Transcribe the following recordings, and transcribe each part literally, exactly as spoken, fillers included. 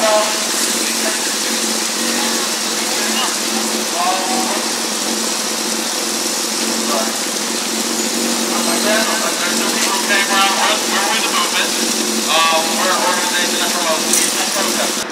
We're the movement. Um, we're an organization that promotes peaceful protesting.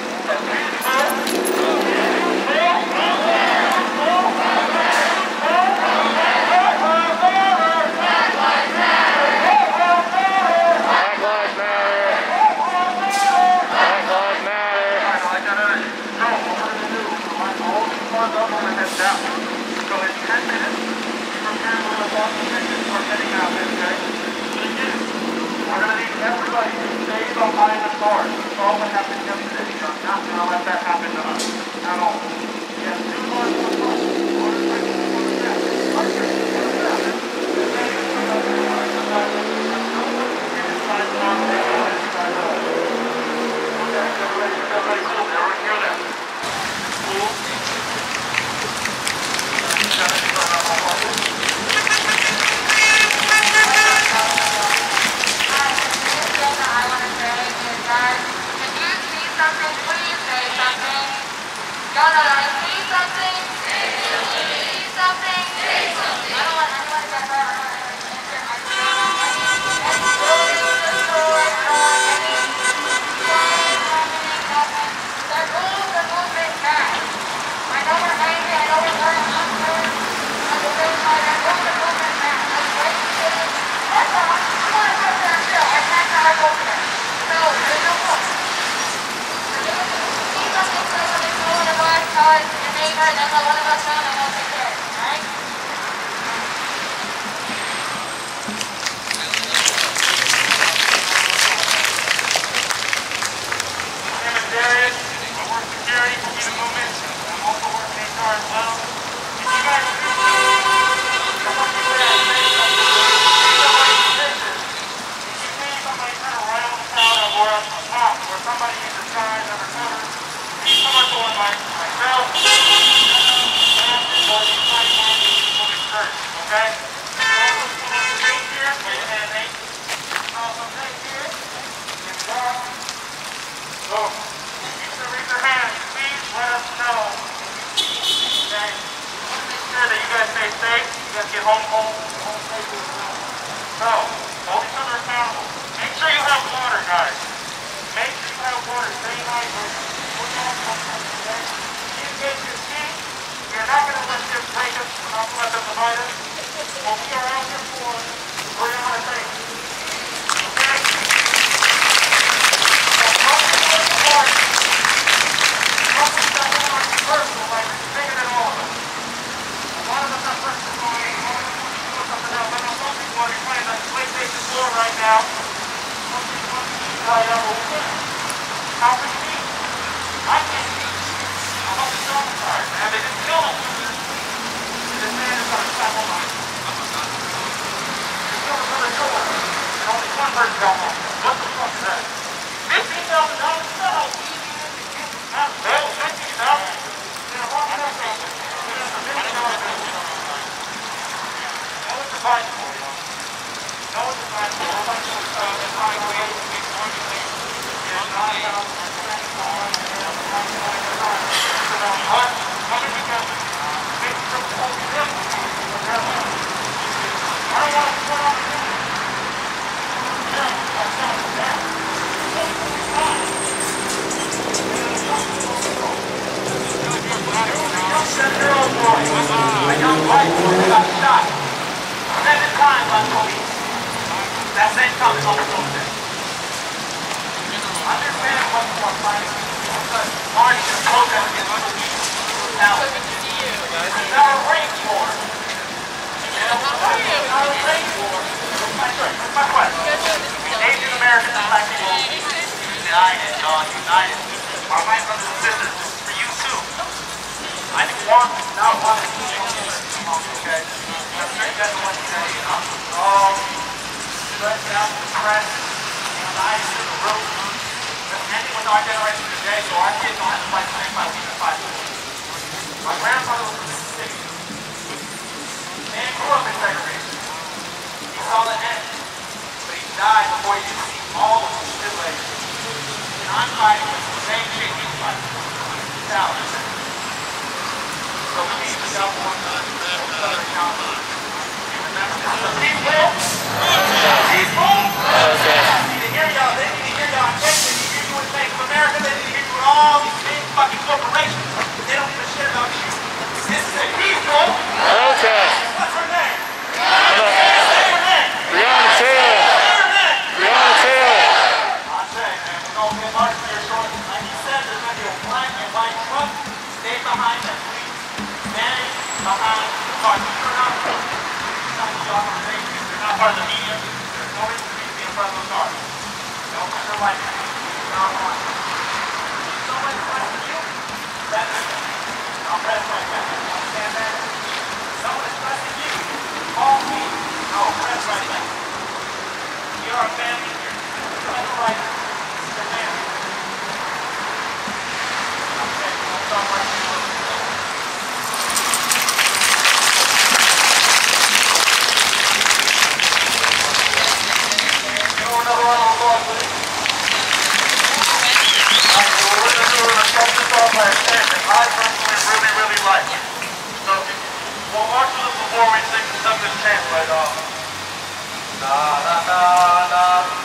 Everybody stay behind the cars. That's all that happened yesterday. We are not going to let that happen to us at all. We have two cars per car. Motorcycles, motorcycles. Y'all know I see something? Say something. See something? Say something. I don't want anyone to get hurt. I don't want anyone to get hurt. Any buildings destroyed, I don't want any flags happening, nothing. The rules are movement back. I know we're angry, I know we're hurt, I'm hurt. At the same time, I know the movement back. Let's wait to see. That's all. I want to go there still. I can't tell I go there. So, there's no point. See something, say something. Tell it to your neighbor, and then let one of us know, and we'll take care of it, alright? My name is Darius. I work security for WeTheMovement. I'm also working H R as well. If you guys do come up to there and say something, see somebody's position. If you see somebody turn around the counter or up the top, or somebody either side or cover, see someone going like myself, and or you might want to move first, okay? So let's put on the tape here. Wait a minute, Nate. Put on some tape here. Here we go. So, you should raise your hand. Please let us know. Okay? We want to make sure that you guys stay safe. You guys get home home, home safe as well. So, hold each other accountable. Make sure you have water, guys. Make sure you have water. Stay hydrated. Engage your team. We are not going to let them break us. We're not going to let them divide us. What we are out here for, Breonna things. Okay? So don't be put apart. Don't put that one on you personal, like it's bigger than all of us. A lot of us are personal. A lot of us want to do something else. I know some people are playing on PlayStation four right now. Some people want to be tied up, but we can't. How can you be? I can't see. I hope it's traumatized, man. They didn't kill him. This man is going to stop on mine. They killed another door. And only one person got home. What the fuck is that? fifteen thousand dollars? You know how easy it is to get this out of bail? fifteen thousand dollars? You know, what can I say? You know, it's a million dollar bill. Know what you're fighting for, you know? Know what you're fighting for. Nobody's going to stop and find ways to make more money. There's not enough. What? How many guys make some whole thing? I don't want to put on the thing. Yeah, that's not the best. It's not. A young seven-year-old boy, a young white boy got shot seven times by police. That same time is almost over there. Understand what you are fighting for. March and protest against police brutality. It's not a race war. It's not a race war. What's my question? What's my question? Asian Americans and black people united, John, united. Our white brothers and sisters, this is for you too. I want not want to see you. Okay? I'm sure you guys don't want to say, oh, stressed out, depressed, anxiety to the roof. Ending with our generation today, so our kids don't have to fight six by week and five weeks. My grandfather was from Mississippi. Man grew up in segregation. He saw the end, but he died before he could see all of the shit later. And I'm fighting with the same cars. You're not, not the organization. You're not part of the media. There's no reason for you to be in front of those cars. Don't put your life in it. You're not on. If someone's pressing you, press it. I'll press right back. Understand that? If someone is pressing you, call me. I'll press right back. You're a family here. You have the right. It's your family. Okay, don't stop right here. Another round of applause, please. Alright, so what we're going to do, we're going to start this off by a chant that I personally really, really like. So, we'll march with us before we sing the stuff this chant, but, uh, na na na na